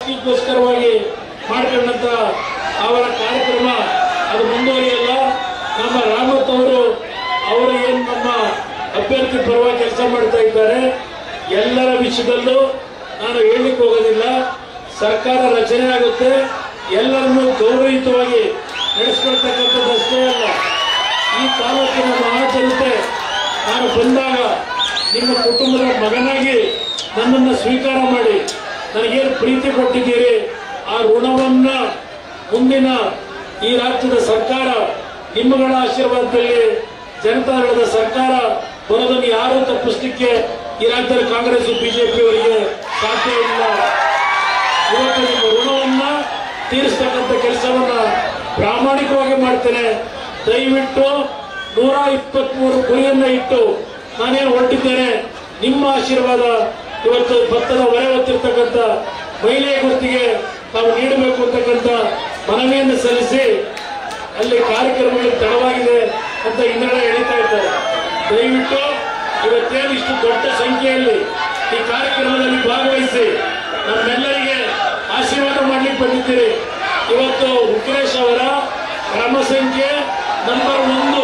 ಗೋಸ್ಕರವಾಗಿ ಮಾಡಿಕೊಂಡಂತ ಅವರ ಕಾರ್ಯಕ್ರಮ ಅದು ಮುಂದುವರಿಯಲ್ಲ. ನಮ್ಮ ರಾಮತ್ ಅವರು ಏನು ನಮ್ಮ ಅಭ್ಯರ್ಥಿ ಪರವಾಗಿ ಕೆಲಸ ಮಾಡ್ತಾ ಇದ್ದಾರೆ. ಎಲ್ಲರ ವಿಷಯದಲ್ಲೂ ನಾನು ಹೇಳಲಿಕ್ಕೆ ಹೋಗೋದಿಲ್ಲ. ಸರ್ಕಾರ ರಚನೆ ಆಗುತ್ತೆ, ಎಲ್ಲರನ್ನೂ ಗೌರವಯುತವಾಗಿ ನಡೆಸ್ಕೊಳ್ತಕ್ಕಂಥದ್ದು ಅಷ್ಟೇ ಅಲ್ಲ. ಈ ತಾಲೂಕಿನ ಮಹಾಜನತೆ ನಾನು ಬಂದಾಗ ನಿಮ್ಮ ಕುಟುಂಬದ ಮಗನಾಗಿ ನನ್ನನ್ನು ಸ್ವೀಕಾರ ಮಾಡಿ ನನಗೇನು ಪ್ರೀತಿ ಕೊಟ್ಟಿದ್ದೀರಿ, ಆ ಋಣವನ್ನ ಮುಂದಿನ ಈ ರಾಜ್ಯದ ಸರ್ಕಾರ ನಿಮ್ಮಗಳ ಆಶೀರ್ವಾದದಲ್ಲಿ ಜನತಾದಳದ ಸರ್ಕಾರ ಬರೋದನ್ನು ಯಾರೂ ತಪ್ಪಿಸಲಿಕ್ಕೆ ಈ ರಾಜ್ಯದಲ್ಲಿ ಕಾಂಗ್ರೆಸ್ ಬಿಜೆಪಿ ಅವರಿಗೆ ಸಾಧ್ಯ ಇಲ್ಲ. ಇವತ್ತು ನಿಮ್ಮ ಋಣವನ್ನ ತೀರಿಸ್ತಕ್ಕಂಥ ಕೆಲಸವನ್ನ ಪ್ರಾಮಾಣಿಕವಾಗಿ ಮಾಡ್ತೇನೆ. ದಯವಿಟ್ಟು 123 ಗುರಿಯನ್ನ ಇಟ್ಟು ನಾನೇನು ಹೊರಟಿದ್ದೇನೆ. ನಿಮ್ಮ ಆಶೀರ್ವಾದ ಇವತ್ತು ಭತ್ತದ ಹೊರೆ ಹೊತ್ತಿರ್ತಕ್ಕಂಥ ಮಹಿಳೆಯ ಗುರುತಿಗೆ ನಾವು ನೀಡಬೇಕು ಅಂತಕ್ಕಂಥ ಮನವಿಯನ್ನು ಸಲ್ಲಿಸಿ ಅಲ್ಲಿ ಕಾರ್ಯಕ್ರಮಗಳು ತಡವಾಗಿದೆ ಅಂತ ಹಿಂದೆಗಡೆ ಎಳಿತಾ ಇದ್ದಾರೆ. ದಯವಿಟ್ಟು ಇವತ್ತೇನು ಇಷ್ಟು ದೊಡ್ಡ ಸಂಖ್ಯೆಯಲ್ಲಿ ಈ ಕಾರ್ಯಕ್ರಮದಲ್ಲಿ ಭಾಗವಹಿಸಿ ನಮ್ಮೆಲ್ಲರಿಗೆ ಆಶೀರ್ವಾದ ಮಾಡ್ಲಿಕ್ಕೆ ಬಂದಿದ್ದೀರಿ. ಇವತ್ತು ಉಗ್ರೇಶ್ ಅವರ ಕ್ರಮ ಸಂಖ್ಯೆ ನಂಬರ್ 1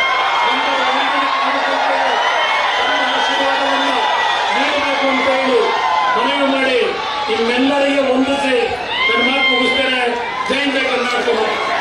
ಆಶೀರ್ವಾದವನ್ನು ನೀಡಬೇಕು ಅಂತ ಹೇಳಿ ಮನವಿ ಮಾಡಿ ನಿಮ್ಮೆಲ್ಲರಿಗೆ ಹೊಂದಿಸಿ ನನ್ನ ಮಾತು ಮುಗಿಸ್ತೇನೆ. ಜೈ ಕರ್ನಾಟಕ.